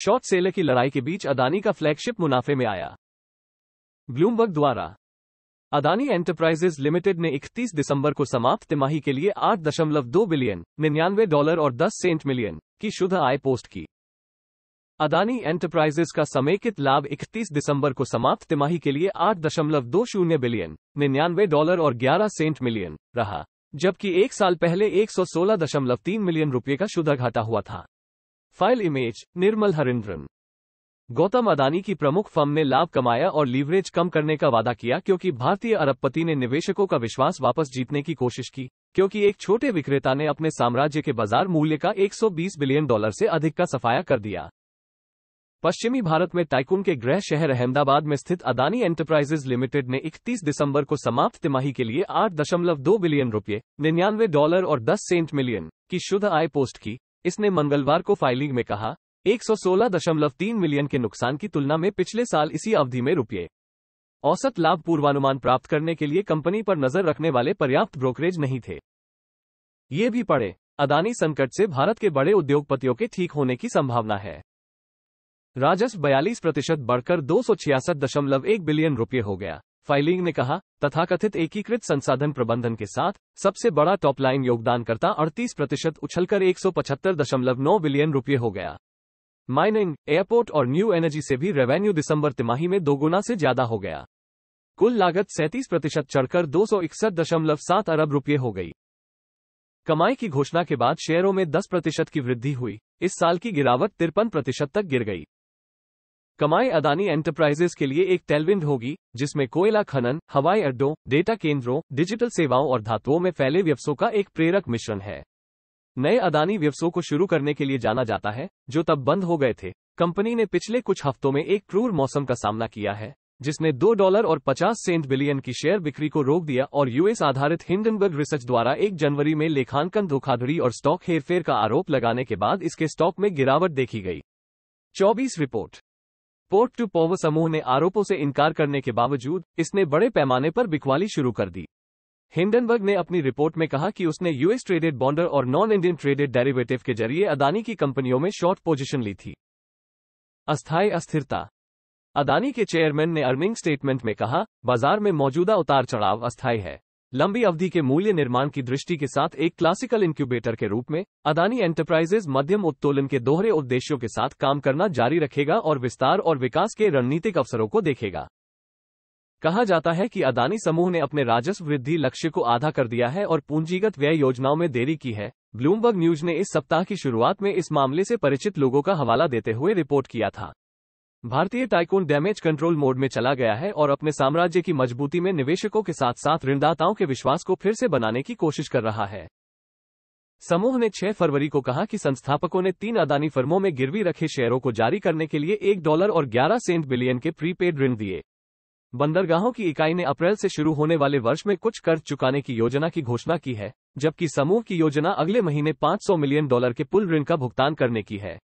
Short seller की लड़ाई के बीच अदानी का फ्लैगशिप मुनाफे में आया। ब्लूमबर्ग द्वारा अदानी एंटरप्राइजेज लिमिटेड ने 31 दिसंबर को समाप्त तिमाही के लिए $8.2 बिलियन $99 और 10 सेंट मिलियन की शुद्ध आय पोस्ट की। अदानी एंटरप्राइजेज का समेकित लाभ 31 दिसंबर को समाप्त तिमाही के लिए $8.20 बिलियन $99 और 11 सेंट मिलियन रहा, जबकि एक साल पहले 116.3 मिलियन रुपये का शुद्ध घाटा हुआ था। File image Nirmal Harindran. गौतम अदानी की प्रमुख फर्म ने लाभ कमाया और लीवरेज कम करने का वादा किया क्योंकि भारतीय अरबपति ने निवेशकों का विश्वास वापस जीतने की कोशिश की, क्योंकि एक छोटे विक्रेता ने अपने साम्राज्य के बाजार मूल्य का $120 बिलियन से अधिक का सफाया कर दिया। पश्चिमी भारत में टाइकून के गृह शहर अहमदाबाद में स्थित अदानी एंटरप्राइजेज लिमिटेड ने 31 दिसंबर को समाप्त तिमाही के लिए $8.2 बिलियन $99 और 10 सेंट मिलियन की शुद्ध आय पोस्ट की। इसने मंगलवार को फाइलिंग में कहा, 116.3 मिलियन के नुकसान की तुलना में पिछले साल इसी अवधि में रुपये औसत लाभ पूर्वानुमान प्राप्त करने के लिए कंपनी पर नजर रखने वाले पर्याप्त ब्रोकरेज नहीं थे। ये भी पढ़े, अदानी संकट से भारत के बड़े उद्योगपतियों के ठीक होने की संभावना है। राजस्व 42% बढ़कर $266.1 बिलियन हो गया। फाइलिंग ने कहा, तथाकथित एकीकृत संसाधन प्रबंधन के साथ सबसे बड़ा टॉपलाइन योगदानकर्ता 38% उछलकर $175.9 बिलियन हो गया। माइनिंग, एयरपोर्ट और न्यू एनर्जी से भी रेवेन्यू दिसंबर तिमाही में दोगुना से ज्यादा हो गया। कुल लागत 37% चढ़कर $261.7 अरब हो गई। कमाई की घोषणा के बाद शेयरों में 10% की वृद्धि हुई। इस साल की गिरावट 53% तक गिर गई। कमाई अदानी एंटरप्राइजेज के लिए एक टेलविंड होगी, जिसमें कोयला खनन, हवाई अड्डों, डेटा केंद्रों, डिजिटल सेवाओं और धातुओं में फैले व्यवसायों का एक प्रेरक मिश्रण है। नए अदानी व्यवसायों को शुरू करने के लिए जाना जाता है, जो तब बंद हो गए थे। कंपनी ने पिछले कुछ हफ्तों में एक क्रूर मौसम का सामना किया है, जिसने $2.50 बिलियन की शेयर बिक्री को रोक दिया और यूएस आधारित हिंडनबर्ग रिसर्च द्वारा 1 जनवरी में लेखांकन धोखाधड़ी और स्टॉक हेरफेर का आरोप लगाने के बाद इसके स्टॉक में गिरावट देखी गई। 24 रिपोर्ट। पोर्ट टू पॉवर समूह ने आरोपों से इनकार करने के बावजूद इसने बड़े पैमाने पर बिकवाली शुरू कर दी। हिंडनबर्ग ने अपनी रिपोर्ट में कहा कि उसने यूएस ट्रेडेड बॉन्डर और नॉन इंडियन ट्रेडेड डेरिवेटिव के जरिए अदानी की कंपनियों में शॉर्ट पोजीशन ली थी। अस्थायी अस्थिरता। अदानी के चेयरमैन ने अर्निंग स्टेटमेंट में कहा, बाजार में मौजूदा उतार चढ़ाव अस्थायी है। लंबी अवधि के मूल्य निर्माण की दृष्टि के साथ एक क्लासिकल इंक्यूबेटर के रूप में अदानी एंटरप्राइजेज मध्यम उत्तोलन के दोहरे उद्देश्यों के साथ काम करना जारी रखेगा और विस्तार और विकास के रणनीतिक अवसरों को देखेगा। कहा जाता है कि अदानी समूह ने अपने राजस्व वृद्धि लक्ष्य को आधा कर दिया है और पूंजीगत व्यय योजनाओं में देरी की है। ब्लूमबर्ग न्यूज ने इस सप्ताह की शुरुआत में इस मामले से परिचित लोगों का हवाला देते हुए रिपोर्ट किया था। भारतीय टाइकून डैमेज कंट्रोल मोड में चला गया है और अपने साम्राज्य की मजबूती में निवेशकों के साथ साथ ऋणदाताओं के विश्वास को फिर से बनाने की कोशिश कर रहा है। समूह ने 6 फरवरी को कहा कि संस्थापकों ने 3 अदानी फर्मों में गिरवी रखे शेयरों को जारी करने के लिए $1.11 बिलियन के प्रीपेड ऋण दिए। बंदरगाहों की इकाई ने अप्रैल से शुरू होने वाले वर्ष में कुछ कर्ज चुकाने की योजना की घोषणा की है, जबकि समूह की योजना अगले महीने $500 मिलियन के पुल ऋण का भुगतान करने की है।